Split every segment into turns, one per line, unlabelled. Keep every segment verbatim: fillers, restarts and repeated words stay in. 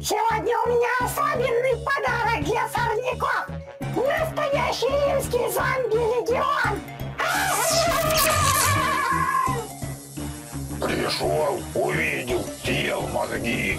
Сегодня у меня особенный подарок для сорняков. Настоящий римский зомби-легион.
Пришел, увидел, съел мозги.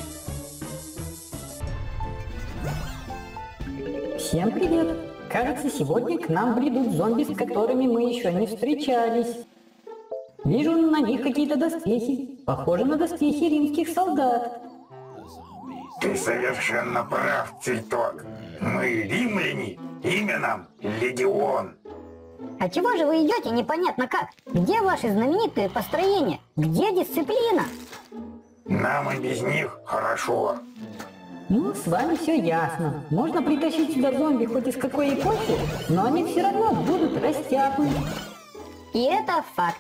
Всем привет! Кажется, сегодня к нам бредут зомби, с которыми мы еще не встречались. Вижу на них какие-то доспехи. Похожи на доспехи римских солдат.
Ты совершенно прав, Цветок. Мы римляне, имя нам Легион.
А чего же вы идете непонятно как? Где ваши знаменитые построения? Где дисциплина?
Нам и без них хорошо.
Ну, с вами все ясно. Можно притащить сюда зомби хоть из какой эпохи, но они все равно будут растяпы.
И это факт.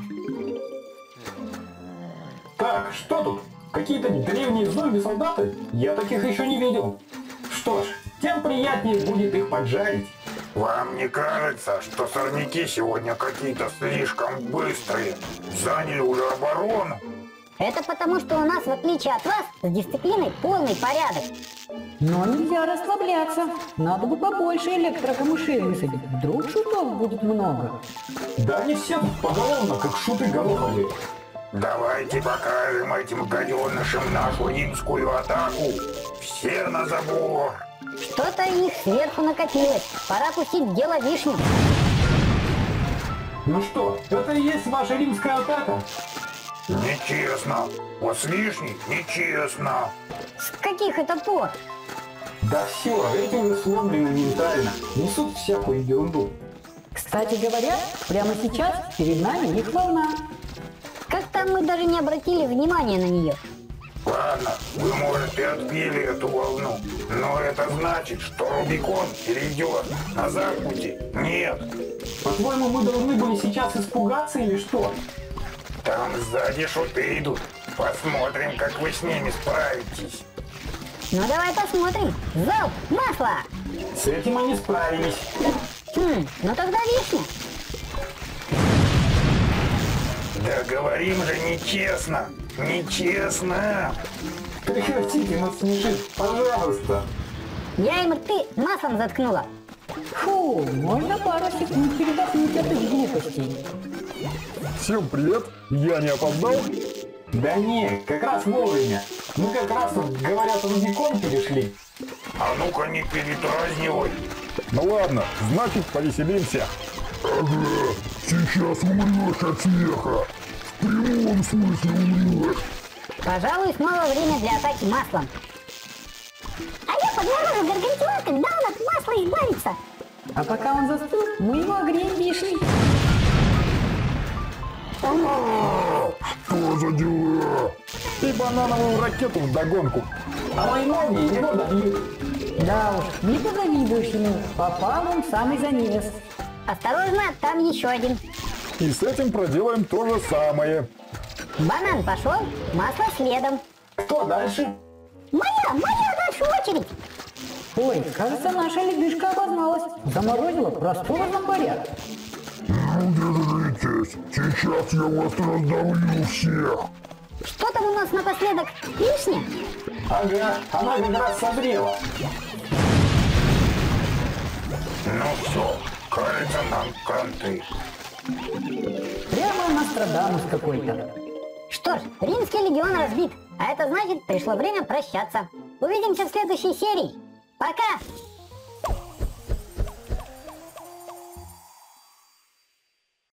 Так, что тут? Какие-то древние зомби-солдаты? Я таких еще не видел. Что ж, тем приятнее будет их поджарить.
Вам не кажется, что сорняки сегодня какие-то слишком быстрые? Заняли уже оборону?
Это потому, что у нас, в отличие от вас, с дисциплиной полный порядок.
Но нельзя расслабляться. Надо бы побольше электрокамышей высадить. Вдруг шутов будет много.
Да они все поголовно, как шуты гороховые.
Давайте покажем этим гаденышам нашу римскую атаку. Все на забор.
Что-то их сверху накопилось. Пора пустить дело вишню.
Ну что, это и есть ваша римская атака?
Нечестно. Вот с вишней нечестно.
С каких это пор?
Да все, эти уже сломлены ментально. Несут всякую ерунду.
Кстати говоря, прямо сейчас перед нами их волна.
Как-то мы даже не обратили внимания на нее.
Ладно, вы, может, и отбили эту волну, но это значит, что Рубикон перейдет на западе. Нет.
По-твоему, мы должны были сейчас испугаться или что?
Там сзади шуты идут. Посмотрим, как вы с ними справитесь.
Ну давай посмотрим. Залп, масло!
С этим они справились.
Хм, ну тогда вишня.
Да говорим же нечестно. Нечестно.
Прекратите нас смешить, пожалуйста.
Я им рты маслом заткнула.
Фу, можно пару секунд передохнуть от их глупостей.
Всем привет, я не опоздал?
Да не, как раз вовремя. Мы как раз тут, говорят, Рубикон перешли.
А ну-ка не передразнивай.
Ну ладно, значит повеселимся.
Ага, сейчас умрешь от смеха. В прямом смысле умрешь.
Пожалуй, снова время для атаки маслом. А я подморожу гаргантюа, когда он от масла избавится.
А пока он застыл, мы его огреем вишней.
Что за дела?
И банановую ракету вдогонку.
А мои молнии его добьют.
Да уж, не позавидуешь ему. Попал он в самый замес.
Осторожно, там еще один.
И с этим проделаем то же самое.
Банан пошел, масло следом.
Кто дальше?
Моя, моя дальше очередь.
Ой, кажется, наша ледышка обозналась. Заморозила простого зомбаря.
Ну, держитесь. Сейчас я вас раздавлю всех.
Что там у нас напоследок? Вишня?
Ага, она как раз созрела.
Ну все, кажется, нам кранты.
Прямо Нострадамус какой-то.
Что ж, римский легион разбит. А это значит, пришло время прощаться. Увидимся в следующей серии. Пока!